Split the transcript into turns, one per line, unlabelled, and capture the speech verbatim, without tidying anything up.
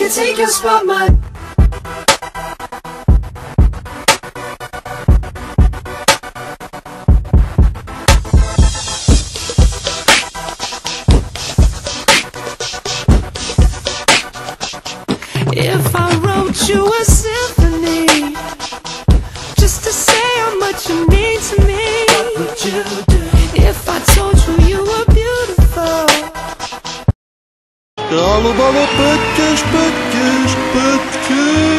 can take your spot, my.
If I wrote you a symphony just to say how much you mean to me,
What would you do?
if I told you you were beautiful,
Alô, alô, podcast, podcast, podcast.